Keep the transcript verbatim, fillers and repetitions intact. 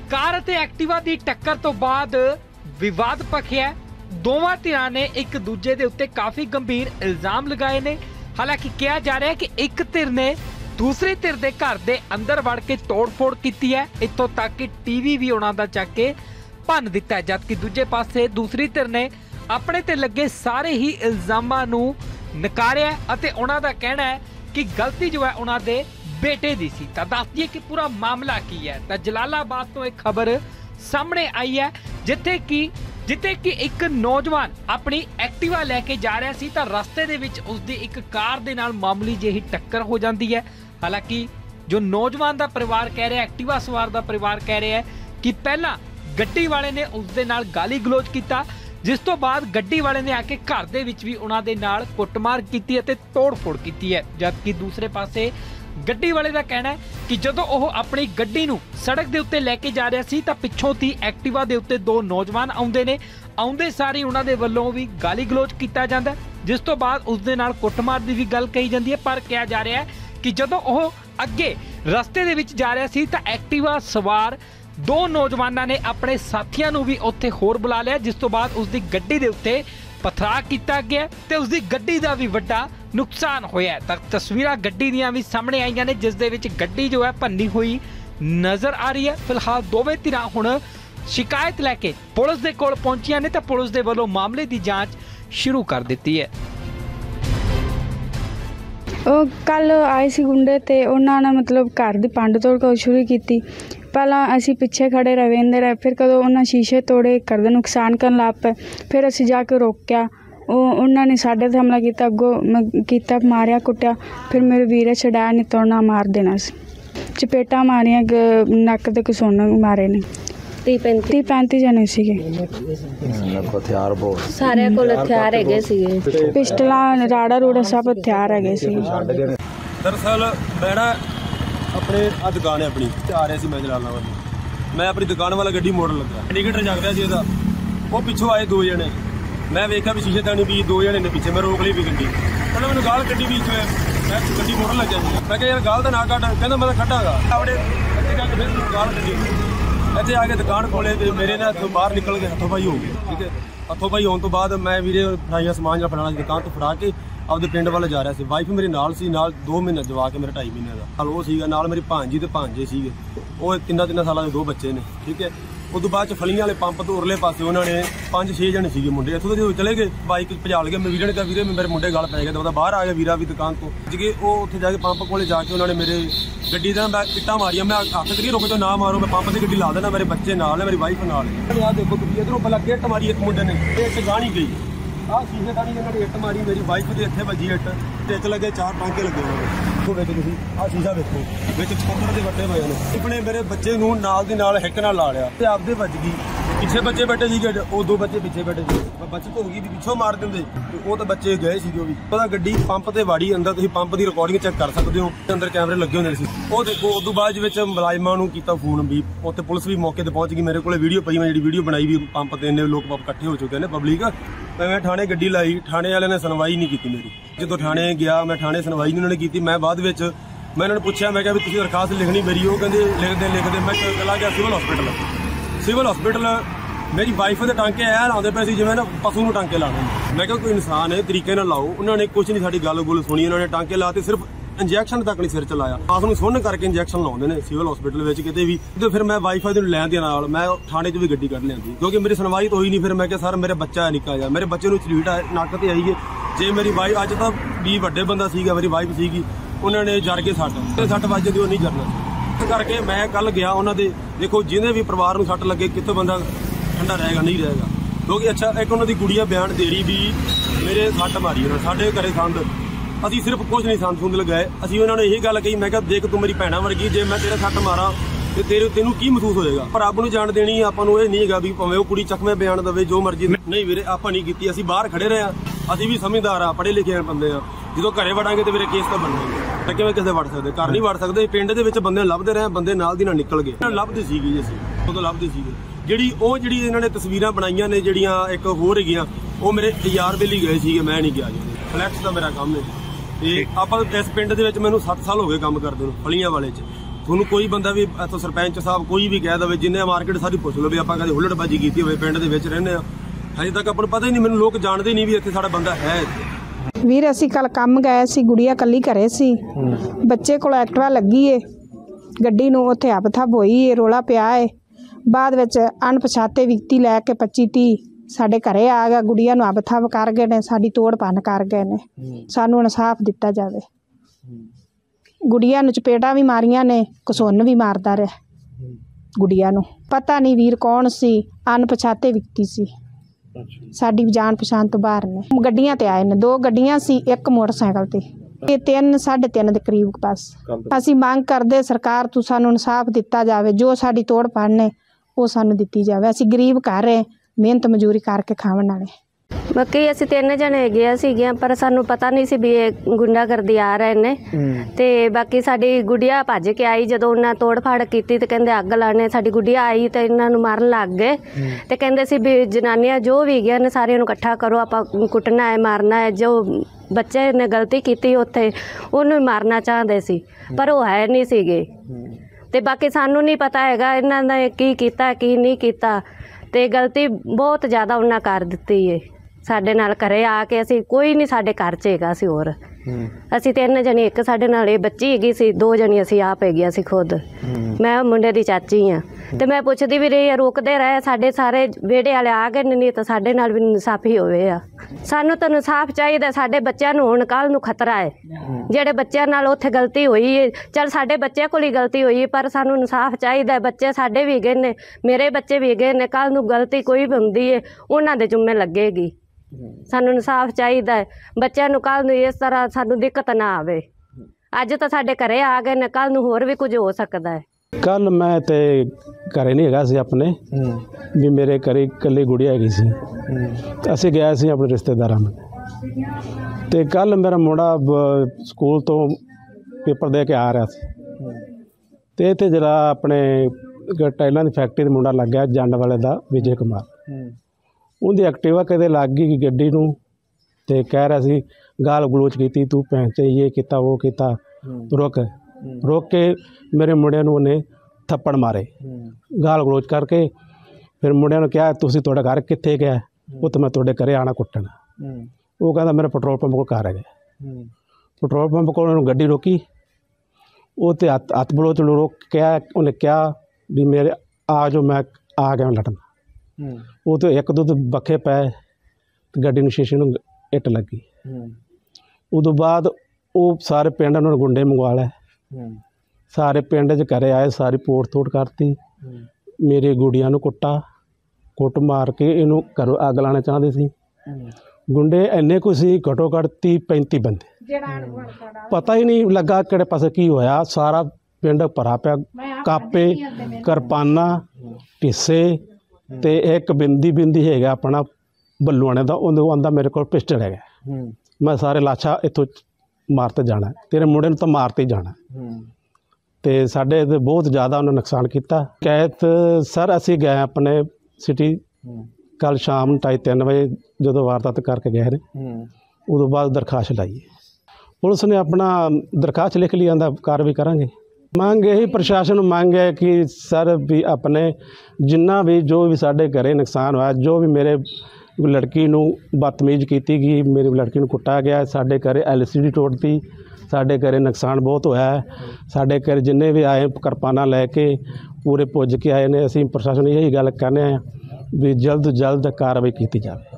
Car ते Activa की टक्कर तो बाद विवाद भखिया। दोवां धिरां ने एक दूजे दे उत्ते काफी गंभीर इल्जाम लगाए ने। हालांकि कहा जा रहा है कि एक धिर ने दूसरी धिर दे घर दे अंदर वड़ के तोड़ फोड़ की है, इत्थों तक कि टीवी भी उन्हां दा चक के भन्न दिता है, जबकि दूजे पासे दूसरी धिर ने अपने ते लगे सारे ही इल्जामां नूं नकारिया अते उन्हां दा कहना है कि गलती जो है उन्हां दे बेटे दी सी। तां दस दईए कि पूरा मामला की है। तां जलालाबाद तो एक खबर सामने आई है जिथे कि जिथे कि एक नौजवान अपनी एक्टिवा लैके जा रहा सी तां रस्ते दे विच उसदी एक कार दे नाल मामूली ਜਿਹੀ टक्कर हो जाती है। हालांकि जो नौजवान का परिवार कह रहा है, एक्टिवा सवार का परिवार कह रहा है कि पहला गड्डी वाले ने उस दे नाल गाली गलोच किया, जिस तो बाद गड्डी वाले ने आके घर दे विच भी उन्हां दे नाल कुੱਟਮਾਰ की अते तोड़ फोड़ की है। जबकि दूसरे पासे गड्डी वाले का कहना है कि जदों ओह अपनी गड्डी नूं सड़क दे उत्ते लैके जा रहा सी तां पिछों ती एक्टिवा दे उत्ते दो नौजवान आउंदे ने। आउंदे सारी उन्हां दे वल्लों भी गाली गलोच कीता जांदा, जिस तो बाद उस दे नाल कुੱਟਮਾਰ दी भी गल कही जांदी है। पर कहा जा रहा है कि जदों ओह अगे रस्ते दे विच जा रहा सी तां एक्टिवा सवार दो नौजवानों ने अपने साथियों नूं भी उत्थे होर बुला लिया, जिस तो बाद उसकी गड्डी दे उत्ते पथराव किया गया ते उसकी गड्डी का भी वड्डा नुकसान होया। तक तस्वीरां गड्डी दियां भी सामने आईयां ने, जिस दे विच गड्डी जो है भन्नी हुई नज़र आ रही है। फिलहाल दोवें धिरां हुण शिकायत लैके पुलिस दे कोल पहुंचियां ने ते पुलिस दे वल्लों मामले की जांच शुरू कर दी है। कल आए सी गुंडे ते उन्होंने मतलब घर की पंड तोड़ कर शुरू की। पहला असी पिछे खड़े रवेंदे रहे, फिर कदों उन्होंने शीशे तोड़े, घर का नुकसान करन लग पे, फिर असी जाके रोकया। उन्होंने साढ़े ते हमला किया, अगों किया, मारिया कुटिया, फिर मेरे वीरे छड़ाया, नहीं तो उन्हें मार देना सी। चपेटा मारिया, नक ते घसोन मारे ने। तीह पैंती जने सीगे। सारे कोल हथियार हैगे सीगे, पिस्टलां राड़ा रूड़ा सब हथियार हैगे सीगे। दरअसल मैं अपने आ दुकान है अपनी आ रहा सी, मैं जलालाबाद मैं अपनी दुकान वाला गड्डी मोड़ लगा, इंडिकेटर जग रहा सी उसदा, वो पिछों आए दो जने, मैं वेखा भी शीशे तानी भी दो जने ने पीछे, मैं रोक ली भी गड्डी, मतलब मैंने गाल कड्डी बीच में, मैं गड्डी मोड़ लग गया। मैं यार गाल तो ना कट, कहना मैं कटागा अपने इतने जाके फिर गाल कड्डी, इतने आके दुकान खोले तो मेरे ना हथों बाहर निकल के हथों पाई हो गई। ठीक है, हथों पाई होने तो बाद मैं वीरे फड़ाइया समान जो फड़ाना दुकान तो फड़ा के आपदे पिंड वाले जा रहा सी। वाइफ मेरे नाल सी, नाल दो महीने जवा के मेरा ढाई महीने का वो सीगा, नाल मेरी भांजी ते भांजे सीगे, वो तिन्ना तिन्ना साल के दो बच्चे ने। ठीक है, उस तो बाद च फलियां वाले पंप तो उरले पासे उन्होंने पांच छे जने सीगे मुंडे, इत्थों जो चले गए बाइक भजा गए। मैं वीरे ने कहा वीरे मेरे मुंडे गल पै गए, तो बाहर आ गया वीरा भी दुकान तो जे वो उत्थे जाके पंप कोले जाके उन्होंने मेरे गड्डी का मैं इट्टां मारिया। मैं हथ करिए रुक जाओ ना मारो, मैं पंप से गड्डी ला देना, मेरे बच्चे नाल है, मेरी वाइफ नाल है। देखो इधरों पहला गेट मारी एक मुंडे ने, इट गाणी गई आ शीशे तानी इन्होंने इट मारी, मेरी वाइफ के इत्थे वजी इट, टिच लगे, चार टांके लगे उन्होंने विच। तुसीं आ शीशा देखो विच छोटे दे वड्डे होए ने। अपने मेरे बच्चे नूं नाल दी नाल हिक नाल ला लिया ते आपदे वज गई, पिछे बच्चे बैठे सीगे, वो दो बच्चे पिछे बैठे सी, बचत हो गई भी पिछों मार देंदे, वो तो बच्चे गए सीगे। वो भी पता गड्डी पंप ते वाड़ी अंदर, तुसीं पंप दी रिकॉर्डिंग चेक कर सकते हो, अंदर कैमरे लगे होंदे सी। वो देखो उस तो बाद विच मुलाजमां नूं कीता फोन भी, उत्थे पुलिस भी मौके ते पहुंच गई। मेरे कोले वीडियो पई, मैं जिहड़ी वीडियो बनाई भी पंप ते इन्ने लोग इकट्ठे हो चुके हैं पब्लिक। मैं थाने गड्डी लाई, थाने वाले ने सुनवाई नहीं की मेरी। जो थाने गया मैं, थाने सुनवाई नहीं उन्होंने की। मैं बाद विच मैं उन्होंने पूछा, मैं क्या भी तुसीं दरखास्त लिखनी मेरी, वो कहते लिखते लिखते मैं चला गया सिविल हॉस्पिटल। सिविल हॉस्पिटल मेरी वाइफ के टांके ऐ लाते पे जिवें ना पशु नूं टांके लाने। मैं क्या कोई इंसान है तरीके नाल लाओ, उन्होंने कुछ नहीं साडी गल गुल सुनी, उन्होंने टांके लाते, सिर्फ इंजैक्शन तक नहीं सिर च लाया, आस नूं सुन्न करके इंजैक्शन लाउंदे ने सिविल हॉस्पिटल विच किते भी। तो फिर मैं वाइफ दे लैण दे नाल मैं थाने च भी गड्डी कढ लिआंदी, क्योंकि मेरी सुनवाई तो होई नहीं। फिर मैं क्या सर मेरा बच्चा है निक्का जिहा, मेरे बच्चे नूं चलीट नक ते आई है, जे मेरी वाइफ अज तां भी वड्डे बंदा सीगा, मेरी वाइफ सीगी, उन्होंने जड़ के सट ते सट वजदी वो नहीं जरना इस करके मैं कल गया उन्हों दे। देखो जिन्हें भी परिवार नूं सट लगे कितों बंदा ठंडा रहेगा नहीं रहेगा, क्योंकि अच्छा एक उन्होंने गुड़िया बयान दे रही भी मेरे सट मारी उन्होंने, साढ़े घरे संद, असीं सिर्फ कुछ नहीं संद सुंद लगाए। असीं उन्होंने यही गल कही, मैं क्या देख तू मेरी भैणां वर्गी, जे मैं तेरे सट मारा तो तेरे तेनों की महसूस होएगा, पर रब नूं जान देनी आपां नूं, ये नहीं हैगा भी भावें वो कुड़ी चकमे बयान देवे जो मर्जी। नहीं वीरे आपां नहीं कीती, असीं बाहर खड़े रहे हां, असीं भी समझदार आ, पढ़े लिखे बंदे आ। जो घरे वड़ांगे तो मेरे केस तो बनने किवें किसे वड़ सकते, घर नहीं वड़ सकते। पिंड दे विच बंदे लभदे रहे, बंदे नाल दी नाल निकल गए, लभदे सीगे जी, असीं उदों लभदे सीगे। जिहड़ी ओह जिहड़ी इन्हां ने तस्वीरां बनाईयां ने, जिहड़ियां एक होर हैगियां, ओह मेरे यार बेली गए सीगे, मैं नहीं गया जी। फ्लैक्स दा मेरा काम है ते आपां इस पिंड दे विच मैनूं सत्त साल हो गए काम करदे नूं, फलियां वाले च। ਤੁਹਾਨੂੰ ਕੋਈ ਬੰਦਾ ਵੀ ਇੱਥੋਂ ਸਰਪੰਚ ਸਾਹਿਬ ਕੋਈ ਵੀ ਕਹਿ ਦੇਵੇ, ਜਿੰਨੇ ਮਾਰਕੀਟ ਸਾਰੀ ਪੁੱਛ ਲਓ ਵੀ ਆਪਾਂ ਕਦੇ ਹੁੱਲੜਬਾਜੀ ਕੀਤੀ ਹੋਵੇ, ਪਿੰਡ ਦੇ ਵਿੱਚ ਰਹਿੰਦੇ ਆ, ਹਜੇ ਤੱਕ ਆਪਾਂ ਨੂੰ ਪਤਾ ਹੀ ਨਹੀਂ, ਮੈਨੂੰ ਲੋਕ ਜਾਣਦੇ ਨਹੀਂ ਵੀ ਇੱਥੇ ਸਾਡਾ ਬੰਦਾ ਹੈ ਇੱਥੇ। ਵੀਰ ਅਸੀਂ ਕੱਲ ਕੰਮ ਗਏ ਸੀ, ਗੁੜੀਆ ਕੱਲੀ ਘਰੇ ਸੀ, ਬੱਚੇ ਕੋਲ ਐਕਟਿਵਾ ਲੱਗੀ ਏ, ਗੱਡੀ ਨੂੰ ਉੱਥੇ ਹੱਬ ਥੱਬ ਹੋਈ ਏ, ਰੋਲਾ ਪਿਆ ਏ। ਬਾਅਦ ਵਿੱਚ ਅਣਪਛਾਤੇ ਵਿਅਕਤੀ ਲੈ ਕੇ ਪੱਚੀ ਤੀਹ ਸਾਡੇ ਘਰੇ ਆ ਗਿਆ, ਗੁੜੀਆ ਨੂੰ ਹੱਬ ਥੱਬ ਕਰ ਗਏ ਨੇ, ਸਾਡੀ ਤੋੜ ਭੰਨ ਕਰ ਗਏ ਨੇ। ਸਾਨੂੰ ਇਨਸਾਫ ਦਿੱਤਾ ਜਾਵੇ। ਗੁੜੀਆ ਨੂੰ ਚਪੇਟਾਂ ਵੀ ਮਾਰੀਆਂ ਨੇ, ਘਸੁੰਨ ਵੀ ਮਾਰਦਾ ਰਿਹਾ ਗੁੜੀਆ ਨੂੰ। ਪਤਾ ਨਹੀਂ ਵੀਰ ਕੌਣ ਸੀ, ਅਣਪਛਾਤੇ ਵਿਅਕਤੀ ਸੀ, ਸਾਡੀ ਜਾਣ ਪਛਾਣ ਤੋਂ ਬਾਹਰ ਨੇ। ਗੱਡੀਆਂ ਤੇ ਆਏ ਨੇ, ਦੋ ਗੱਡੀਆਂ ਸੀ, ਇੱਕ ਮੋਟਰਸਾਈਕਲ ਤੇ। ਇਹ ਤਿੰਨ ਸਾਢੇ ਤਿੰਨ ਦੇ ਕਰੀਬ ਬਸ। ਅਸੀਂ ਮੰਗ ਕਰਦੇ ਸਰਕਾਰ ਤੋਂ ਸਾਨੂੰ ਇਨਸਾਫ ਦਿੱਤਾ ਜਾਵੇ, ਜੋ ਸਾਡੀ ਤੋੜ ਭੰਨ ਨੇ ਉਹ ਸਾਨੂੰ ਦਿੱਤੀ ਜਾਵੇ। ਅਸੀਂ ਗਰੀਬ ਘਰ ਹੈ, ਮਿਹਨਤ ਮਜ਼ਦੂਰੀ ਕਰਕੇ ਖਾਣ ਵਾਲੇ। ਬਾਕੀ ਅਸੀਂ ਤਿੰਨ ਜਣੇ ਗਿਆ ਸੀਗੀਆਂ, ਪਰ ਸਾਨੂੰ ਪਤਾ ਨਹੀਂ ਸੀ ਵੀ ਇਹ ਗੁੰਡਾਗਰਦੀ ਆ ਰਹੇ ਨੇ। ਤੇ ਬਾਕੀ ਸਾਡੀ ਗੁੱਡੀਆ ਭੱਜ ਕੇ ਆਈ, ਜਦੋਂ ਉਹਨਾਂ ਤੋੜ ਫਾੜ ਕੀਤੀ ਤੇ ਕਹਿੰਦੇ ਅੱਗ ਲਾਣੇ, ਸਾਡੀ ਗੁੱਡੀਆ ਆਈ ਤੇ ਇਹਨਾਂ ਨੂੰ ਮਾਰਨ ਲੱਗ ਗਏ। ਤੇ ਕਹਿੰਦੇ ਸੀ ਵੀ ਜਨਾਨੀਆਂ ਜੋ ਵੀ ਗਈਆਂ ਨੇ ਸਾਰਿਆਂ ਨੂੰ ਇਕੱਠਾ ਕਰੋ, ਆਪਾਂ ਕੁੱਟਣਾ ਹੈ, ਮਾਰਨਾ ਹੈ। ਜੋ ਬੱਚੇ ਨੇ ਗਲਤੀ ਕੀਤੀ ਉੱਥੇ ਉਹਨੂੰ ਮਾਰਨਾ ਚਾਹੁੰਦੇ ਸੀ, ਪਰ ਉਹ ਹੈ ਨਹੀਂ ਸੀਗੇ। ਤੇ ਬਾਕੀ ਸਾਨੂੰ ਨਹੀਂ ਪਤਾ ਹੈਗਾ ਇਹਨਾਂ ਨੇ ਕੀ ਕੀਤਾ ਕੀ ਨਹੀਂ ਕੀਤਾ, ਤੇ ਗਲਤੀ ਬਹੁਤ ਜ਼ਿਆਦਾ ਉਹਨਾਂ ਕਰ ਦਿੱਤੀ ਏ ਸਾਡੇ ਨਾਲ। ਘਰੇ ਆ ਕੇ ਅਸੀਂ ਕੋਈ ਨਹੀਂ ਸਾਡੇ ਘਰ 'ਚ ਹੈਗਾ ਸੀ, ਹੋਰ ਅਸੀਂ ਤਿੰਨ ਜਣੇ, ਇੱਕ ਸਾਡੇ ਨਾਲ ਇਹ ਬੱਚੀ ਹੈਗੀ ਸੀ, ਦੋ ਜਣੀ ਅਸੀਂ ਆਪ ਹੈਗੀਆਂ ਸੀ ਖੁਦ। ਮੈਂ ਮੁੰਡੇ ਦੀ ਚਾਚੀ ਹਾਂ। ਤੇ ਮੈਂ ਪੁੱਛਦੀ ਵੀ ਰਹੀ, ਰੋਕਦੇ ਰਹੇ, ਸਾਡੇ ਸਾਰੇ ਵਿਹੜੇ ਵਾਲੇ ਆ ਗਏ ਨਹੀਂ ਤਾਂ ਸਾਡੇ ਨਾਲ ਵੀ ਇਨਸਾਫੀ ਹੋਵੇ ਆ। ਸਾਨੂੰ ਤਾਂ ਇਨਸਾਫ ਚਾਹੀਦਾ, ਸਾਡੇ ਬੱਚਿਆਂ ਨੂੰ ਹੁਣ ਕੱਲ੍ਹ ਨੂੰ ਖਤਰਾ ਹੈ। ਜਿਹੜੇ ਬੱਚਿਆਂ ਨਾਲ ਉੱਥੇ ਗਲਤੀ ਹੋਈ ਹੈ, ਚੱਲ ਸਾਡੇ ਬੱਚਿਆਂ ਕੋਲ ਹੀ ਗਲਤੀ ਹੋਈ, ਪਰ ਸਾਨੂੰ ਇਨਸਾਫ ਚਾਹੀਦਾ। ਬੱਚੇ ਸਾਡੇ ਵੀ ਗਏ ਨੇ, ਮੇਰੇ ਬੱਚੇ ਵੀ ਗਏ ਨੇ, ਕੱਲ੍ਹ ਨੂੰ ਗਲਤੀ ਕੋਈ ਵੀ ਹੁੰਦੀ ਹੈ ਉਹਨਾਂ ਦੇ ਜ਼ਿੰਮੇ ਲੱਗੇਗੀ। ਸਾਨੂੰ ਇਨਸਾਫ ਚਾਹੀਦਾ ਹੈ, ਬੱਚਿਆਂ ਨੂੰ ਕੱਲ੍ਹ ਨੂੰ ਇਸ ਤਰ੍ਹਾਂ ਸਾਨੂੰ ਦਿੱਕਤ ਨਾ ਆਵੇ। ਅੱਜ ਤਾਂ ਸਾਡੇ ਘਰੇ ਆ ਗਏ ਨੇ, ਕੱਲ੍ਹ ਨੂੰ ਹੋਰ ਵੀ ਕੁਝ ਹੋ ਸਕਦਾ ਹੈ। ਕੱਲ ਮੈਂ ਤੇ ਘਰੇ ਨਹੀਂ ਹੈਗਾ ਸੀ ਆਪਣੇ, ਵੀ ਮੇਰੇ ਘਰੇ ਇਕੱਲੀ ਗੁੜੀਆ ਹੈਗੀ ਸੀ। ਅਸੀਂ ਗਏ ਸੀ ਆਪਣੇ ਰਿਸ਼ਤੇਦਾਰਾਂ ਨੂੰ, ਤੇ ਕੱਲ ਮੇਰਾ ਮੁੰਡਾ ਸਕੂਲ ਤੋਂ ਪੇਪਰ ਦੇ ਕੇ ਆ ਰਿਹਾ ਸੀ, ਤੇ ਇੱਥੇ ਜਿਹੜਾ ਆਪਣੇ ਟਾਈਲਾਂ ਦੀ ਫੈਕਟਰੀ ਦਾ ਮੁੰਡਾ ਲੱਗ ਗਿਆ, ਜੰਡ ਵਾਲੇ ਦਾ ਵਿਜੇ ਕੁਮਾਰ। ਉਹਦੀ ਐਕਟਿਵਾ ਕਦੇ ਲੱਗ ਗਈ ਗੱਡੀ ਨੂੰ, ਤੇ ਕਹਿ ਰਿਹਾ ਸੀ ਗਾਲ ਗਲੋਚ ਕੀਤੀ, ਤੂੰ ਭੈਣ ਚ ਇਹ ਕੀਤਾ ਉਹ ਕੀਤਾ। ਰੁਕ ਰੁਕ ਕੇ ਮੇਰੇ ਮੁੰਡਿਆਂ ਨੂੰ ਉਹਨੇ ਥੱਪੜ ਮਾਰੇ, ਗਾਲ ਗਲੋਚ ਕਰਕੇ। ਫਿਰ ਮੁੰਡਿਆਂ ਨੂੰ ਕਿਹਾ ਤੁਸੀਂ ਤੁਹਾਡਾ ਘਰ ਕਿੱਥੇ ਗਿਆ? ਉਹ ਤਾਂ ਮੈਂ ਤੁਹਾਡੇ ਘਰੇ ਆਣਾ ਕੁੱਟਣ। ਉਹ ਕਹਿੰਦਾ ਮੇਰਾ ਪੈਟਰੋਲ ਪੰਪ ਕੋਲ ਘਰ ਹੈਗਾ। ਪੈਟਰੋਲ ਪੰਪ ਕੋਲ ਉਹਨੂੰ ਗੱਡੀ ਰੋਕੀ, ਉਹ ਤੇ ਹੱਥ ਹੱਥ ਬਲੋਚ ਨੂੰ ਰੋਕ ਕਿਹਾ, ਉਹਨੇ ਕਿਹਾ ਵੀ ਮੇਰੇ ਆ ਜਾਓ, ਮੈਂ ਆ ਗਿਆ ਲੜਨ। ਉਹ ਤੇ ਇੱਕ ਦੋ ਬੱਖੇ ਪਏ, ਗੱਡੀ ਨੂੰ ਸ਼ੀਸ਼ੇ ਨੂੰ ਇੱਟ ਲੱਗੀ। ਉਦੋਂ ਬਾਅਦ ਉਹ ਸਾਰੇ ਪਿੰਡ ਉਹਨਾਂ ਨੇ ਗੁੰਡੇ ਮੰਗਵਾ ਲਏ, ਸਾਰੇ ਪਿੰਡ 'ਚ ਘਰੇ ਆਏ, ਸਾਰੀ ਪੋੜ ਤੋੜ ਕਰਤੀ। ਮੇਰੀ ਗੁੜੀਆਂ ਨੂੰ ਕੁੱਟਾ ਕੁੱਟ ਮਾਰ ਕੇ ਇਹਨੂੰ ਘਰੋਂ ਅੱਗ ਲਾਉਣਾ ਚਾਹੁੰਦੇ ਸੀ। ਗੁੰਡੇ ਇੰਨੇ ਕੁ ਸੀ, ਘੱਟੋ ਘੱਟ ਤੀਹ ਪੈਂਤੀ ਬੰਦੇ। ਪਤਾ ਹੀ ਨਹੀਂ ਲੱਗਾ ਕਿਹੜੇ ਪਾਸੇ ਕੀ ਹੋਇਆ। ਸਾਰਾ ਪਿੰਡ ਭਰਾ ਪਿਆ, ਕਾਪੇ, ਕਿਰਪਾਨਾਂ, ਢਿੱਸੇ, ਤੇ ਇੱਕ ਬਿੰਦੀ ਬਿੰਦੀ ਹੈਗਾ ਆਪਣਾ ਬੱਲੂਆਣੇ ਦਾ, ਉਹਨੂੰ ਆਂਦਾ ਮੇਰੇ ਕੋਲ ਪਿਸਟਲ ਹੈਗਾ, ਮੈਂ ਸਾਰੇ ਲਾਸ਼ਾਂ ਇੱਥੋਂ ਮਾਰ ਤੇ ਜਾਣਾ, ਤੇਰੇ ਮੁੰਡੇ ਨੂੰ ਤਾਂ ਮਾਰ ਤੇ ਜਾਣਾ। ਤੇ ਸਾਡੇ ਤੇ ਬਹੁਤ ਜ਼ਿਆਦਾ ਉਹਨੇ ਨੁਕਸਾਨ ਕੀਤਾ। ਕੈਤ ਸਰ ਅਸੀਂ ਗਏ ਆਪਣੇ ਸਿਟੀ ਕੱਲ ਸ਼ਾਮ ਢਾਈ ਤਿੰਨ ਵਜੇ ਜਦੋਂ ਵਾਰਦਾਤ ਕਰਕੇ ਗਏ ਨੇ, ਉਦੋਂ ਬਾਅਦ ਦਰਖਾਸਤ ਲਾਈ। ਪੁਲਿਸ ਨੇ ਆਪਣਾ ਦਰਖਾਸਤ ਲਿਖ ਲਈ, ਆਂਦਾ ਕਾਰਵਾਈ ਕਰਾਂਗੇ। ਮੰਗ ਇਹੀ ਪ੍ਰਸ਼ਾਸਨ ਨੂੰ ਮੰਗ ਹੈ ਕਿ ਸਰ ਵੀ ਆਪਣੇ ਜਿੰਨਾ ਵੀ ਜੋ ਵੀ ਸਾਡੇ ਘਰੇ ਨੁਕਸਾਨ ਹੋਇਆ, ਜੋ ਵੀ ਮੇਰੇ ਲੜਕੀ ਨੂੰ ਬਦਤਮੀਜ਼ ਕੀਤੀ ਗਈ, ਮੇਰੀ ਲੜਕੀ ਨੂੰ ਕੁੱਟਿਆ ਗਿਆ, ਸਾਡੇ ਘਰੇ ਐਲ ਸੀ ਡੀ ਤੋੜਤੀ, ਸਾਡੇ ਘਰੇ ਨੁਕਸਾਨ ਬਹੁਤ ਹੋਇਆ ਹੈ। ਸਾਡੇ ਘਰ ਜਿੰਨੇ ਵੀ ਆਏ ਕਿਰਪਾਨਾਂ ਲੈ ਕੇ ਪੂਰੇ ਪੁੱਜ ਕੇ ਆਏ ਨੇ। ਅਸੀਂ ਪ੍ਰਸ਼ਾਸਨ ਨੂੰ ਇਹੀ ਗੱਲ ਕਹਿੰਦੇ ਹਾਂ ਵੀ ਜਲਦ ਤੋਂ ਜਲਦ ਕਾਰਵਾਈ ਕੀਤੀ ਜਾਵੇ।